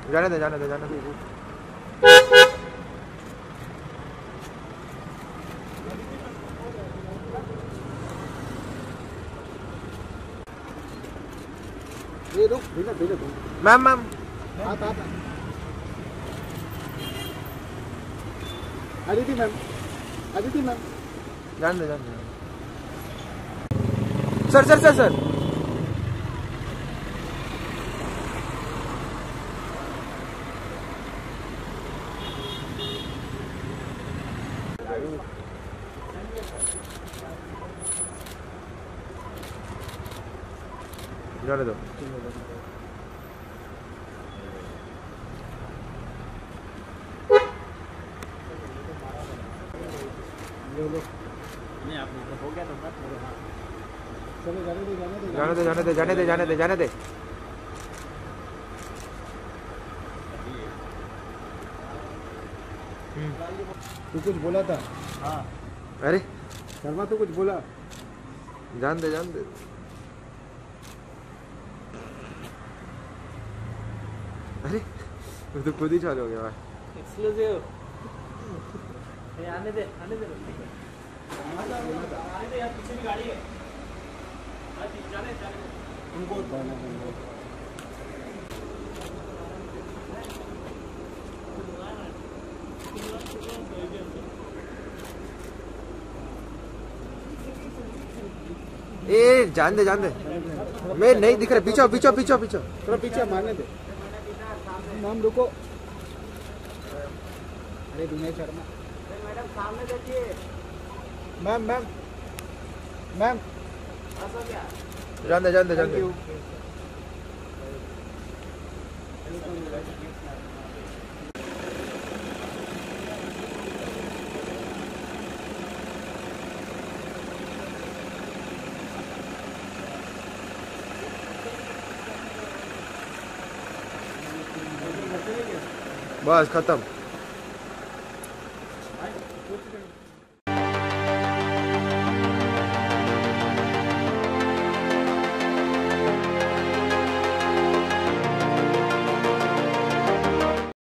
जाने दे जाने दे जाने दे। ये रुक बिना बिना मैम मैम आप अदिति मैम जाने दे जाने दे। सर सर सर सर जाने दो। नहीं आपने हो गया तो बस चलो जाने दे जाने दे जाने दे जाने दे। तू कुछ बोला था? हाँ अरे शर्मा तू कुछ बोला? जान दे अरे वो तो खुद ही चालू हो गया भाई। एक्सक्लूसिव आने दे यार, पीछे भी गाड़ी है। जाने उनको ए जान दे मैं नहीं दिख रहा। पीछे थोड़ा पीछे मारने दे। नाम रुको। अरे विनय शर्मा मैडम सामने देखिए। मैम जान दे। बस खत्म।